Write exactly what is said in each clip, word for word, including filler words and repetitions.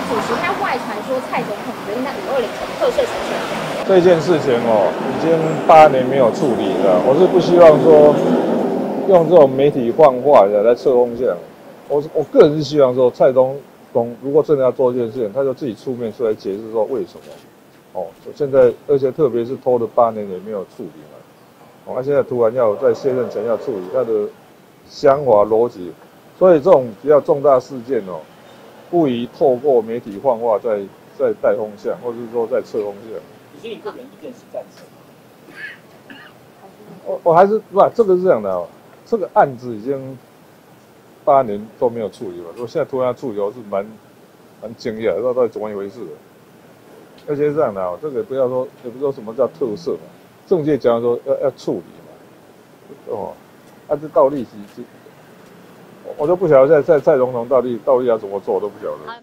主席他外传说蔡总统决定在五二零特赦陈水扁。 这件事情哦，已经八年没有处理了。我是不希望说用这种媒体幻化的来测风向。我我个人是希望说，蔡总统如果真的要做这件事情，他就自己出面出来解释说为什么。哦，现在而且特别是拖了八年也没有处理嘛。哦，他、啊、现在突然要在卸任前要处理，他的想法逻辑，所以这种比较重大事件哦，不宜透过媒体幻化在在带风向，或者是说在测风向。 所以你个人意见是赞成？ 我我还是不，这个是这样的哦，这个案子已经八年都没有处理了，如果现在突然要处理，我是蛮蛮惊讶，不知道到底怎么一回事的。而且是这样的哦，这个不要说，也不是说什么叫特色嘛，政界讲说要要处理嘛，哦，啊这倒立是，我都不晓得在在蔡总统到底到底要怎么做，我都不晓得。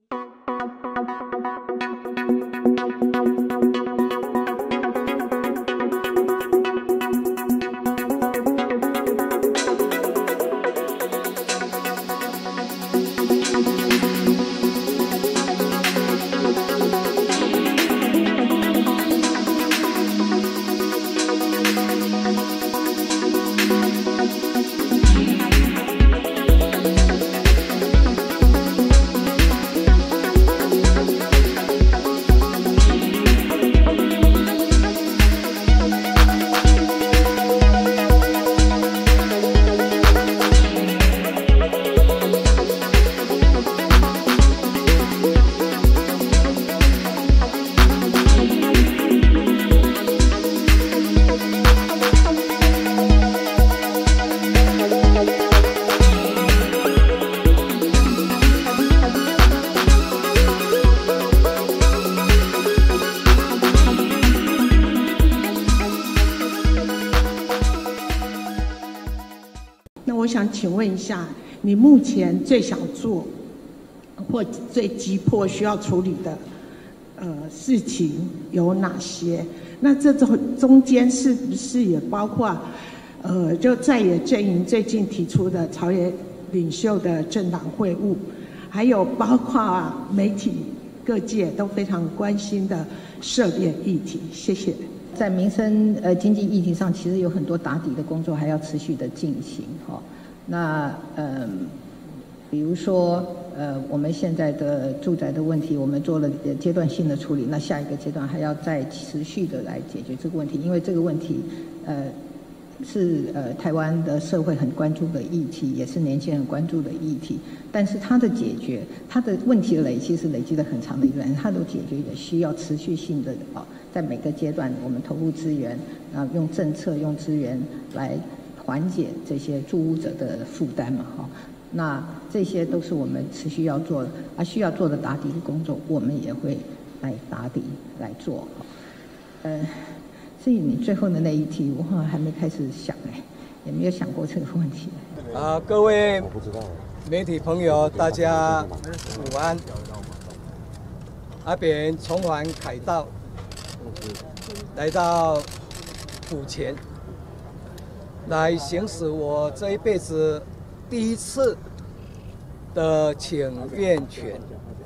我想请问一下，你目前最想做或最急迫需要处理的呃事情有哪些？那这中中间是不是也包括呃就在野阵营最近提出的朝野领袖的政党会晤，还有包括媒体各界都非常关心的涉辩议题？谢谢。 在民生呃经济议题上，其实有很多打底的工作还要持续的进行哈、哦。那嗯、呃，比如说呃我们现在的住宅的问题，我们做了阶段性的处理，那下一个阶段还要再持续的来解决这个问题，因为这个问题呃是呃台湾的社会很关注的议题，也是年轻人关注的议题。但是它的解决，它的问题的累积是累积了很长的一段，它的解决也需要持续性的啊、哦，在每个阶段我们投入资源，啊用政策用资源来缓解这些住屋者的负担嘛哈、哦。那这些都是我们持续要做的，啊需要做的打底的工作，我们也会来打底来做。呃，至于你最后的那一题，我好像还没开始想哎，也没有想过这个问题。 啊，各位媒体朋友，大家午安。阿扁重返凯道，来到府前，来行使我这一辈子第一次的请愿权。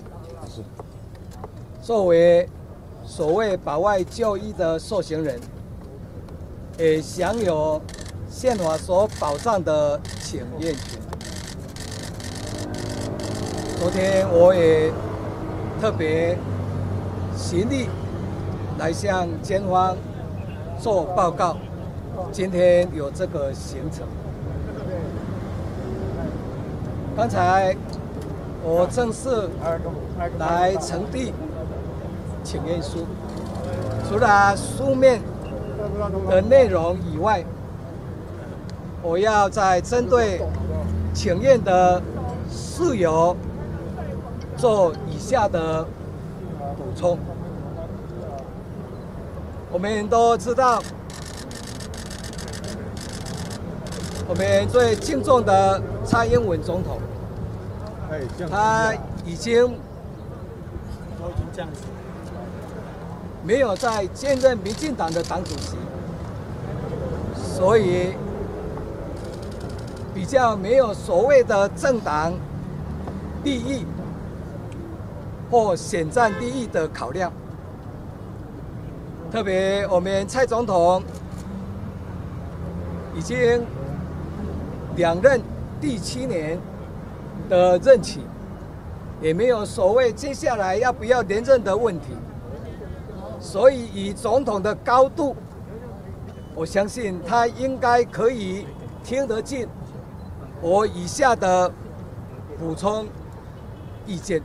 作为所谓保外就医的受刑人，也享有宪法所保障的请愿权。昨天我也特别行力来向监方做报告，今天有这个行程。刚才我正式来呈递请愿书，除了书面的内容以外，我要再针对请愿的事由做以下的补充。我们都知道，我们最敬重的蔡英文总统，他已经没有在兼任民进党的党主席，所以比较没有所谓的政党利益或选战利益的考量。特别我们蔡总统已经两任第七年的任期，也没有所谓接下来要不要连任的问题，所以以总统的高度，我相信他应该可以听得进我以下的补充意见。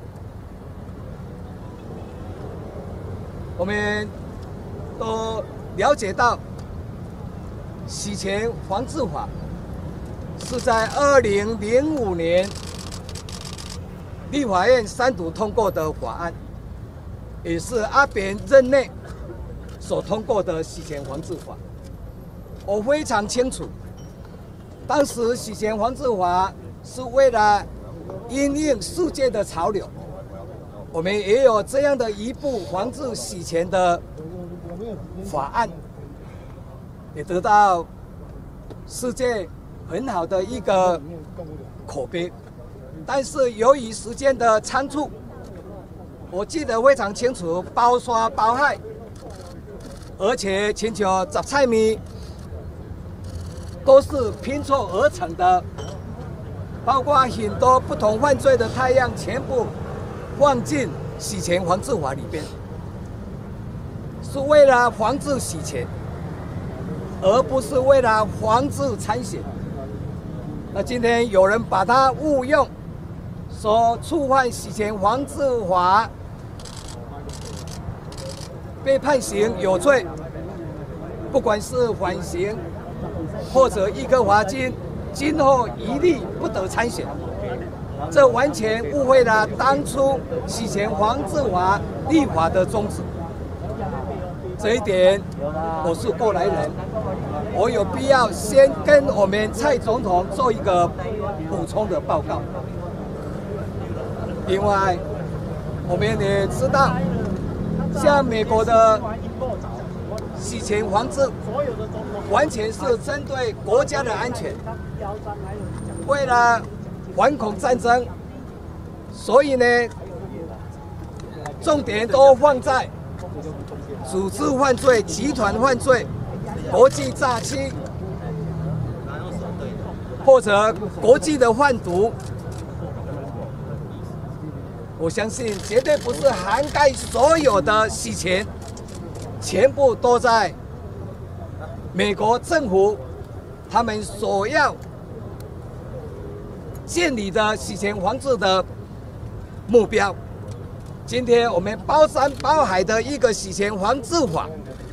我们都了解到，洗钱防治法是在二零零五年立法院三读通过的法案，也是阿扁任内所通过的洗钱防治法。我非常清楚，当时洗钱防治法是为了因应世界的潮流，我们也有这样的一部防治洗钱的法案，也得到世界很好的一个口碑。但是由于时间的仓促，我记得非常清楚，包刷包害，而且全球杂菜米都是拼凑而成的，包括很多不同犯罪的太阳全部放进洗钱防治法里边，是为了防治洗钱，而不是为了防治参选。那今天有人把它误用，说触犯洗钱防治法被判刑有罪，不管是缓刑或者一颗罚金，今后一律不得参选。这完全误会了当初洗钱防治法立法的宗旨。这一点我是过来人，我有必要先跟我们蔡总统做一个补充的报告。另外，我们也知道，像美国的洗钱防治，完全是针对国家的安全，为了反恐战争，所以呢，重点都放在组织犯罪、集团犯罪、国际诈欺，或者国际的贩毒。我相信绝对不是涵盖所有的洗钱，全部都在美国政府他们所要建立的洗钱防治的目标。今天我们包山包海的一个洗钱防治法，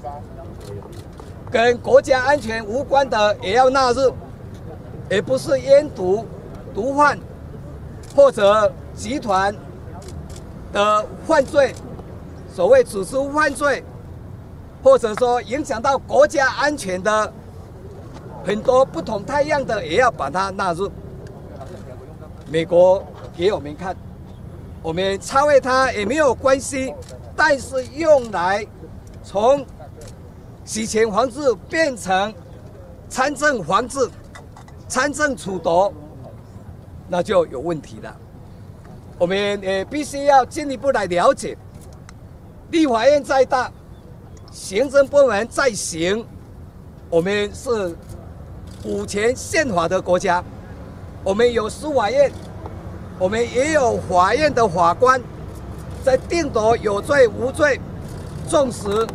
跟国家安全无关的也要纳入，也不是烟毒、毒贩或者集团的犯罪，所谓组织犯罪，或者说影响到国家安全的很多不同太样的，也要把它纳入。美国给我们看，我们超越它也没有关系，但是用来从洗钱防治变成参政防治、参政处夺，那就有问题了。我们也必须要进一步来了解，立法院再大，行政部门再行，我们是五权宪法的国家，我们有司法院，我们也有法院的法官，在定夺有罪无罪，纵使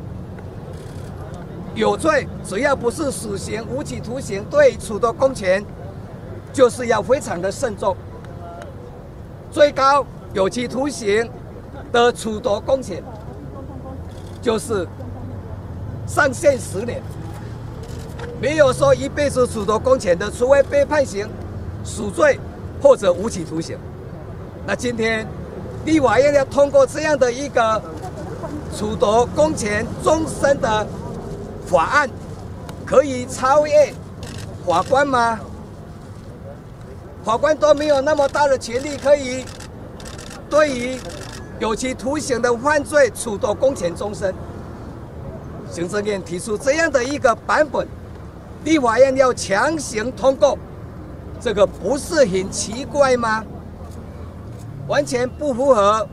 有罪，只要不是死刑、无期徒刑，对处夺公权，就是要非常的慎重。最高有期徒刑的处夺公权，就是上限十年，没有说一辈子处夺公权的，除非被判刑、赎罪或者无期徒刑。那今天立法院要通过这样的一个处夺公权终身的法案，可以超越法官吗？法官都没有那么大的权力，可以对于有期徒刑的犯罪处夺公权终身。行政院提出这样的一个版本，立法院要强行通过，这个不是很奇怪吗？完全不符合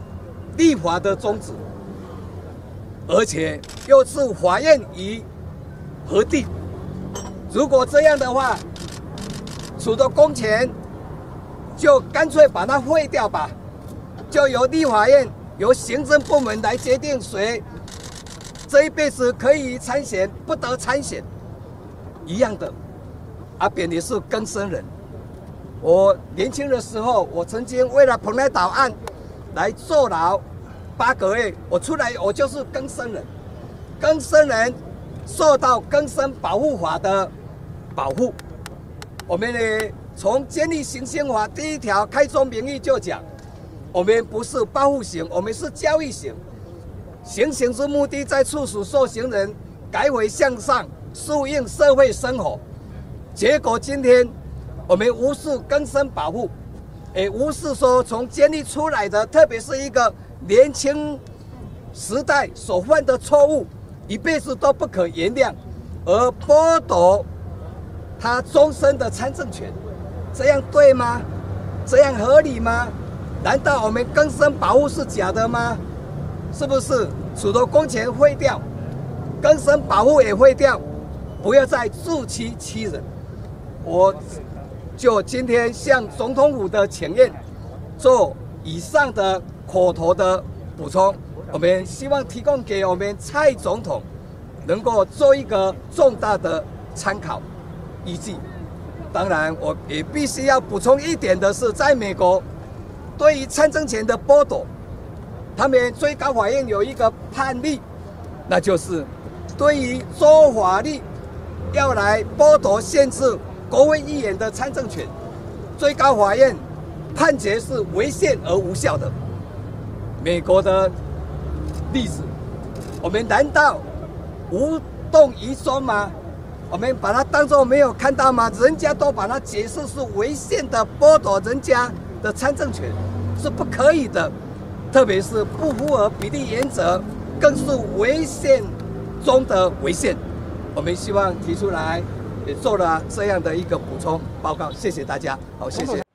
立法的宗旨，而且又是法院已核定。如果这样的话，处的工钱就干脆把它废掉吧，就由立法院、由行政部门来决定谁这一辈子可以参选，不得参选。一样的，阿扁也是更生人。我年轻的时候，我曾经为了蓬莱岛案来坐牢八个月，我出来我就是更生人。更生人受到更生保护法的保护。我们呢，从监狱行刑法第一条开宗明义就讲，我们不是报复刑，我们是教育刑。行刑之目的，在促使受刑人改回向上，适应社会生活。结果今天我们无视更生保护，也无视说从监狱出来的，特别是一个年轻时代所犯的错误，一辈子都不可原谅，而剥夺他终身的参政权，这样对吗？这样合理吗？难道我们更生保护是假的吗？是不是？处头工钱废掉，更生保护也废掉，不要再自欺欺人。我就今天向总统府的请愿做以上的口头的补充，我们希望提供给我们蔡总统能够做一个重大的参考依据。当然，我也必须要补充一点的是，在美国对于参政权的剥夺，他们最高法院有一个判例，那就是对于州法律要来剥夺限制国会议员的参政权，最高法院判决是违宪而无效的。美国的例子，我们难道无动于衷吗？我们把它当作没有看到吗？人家都把它解释是违宪的，剥夺人家的参政权是不可以的，特别是不符合比例原则，更是违宪中的违宪。我们希望提出来，也做了这样的一个补充报告，谢谢大家。好，谢谢。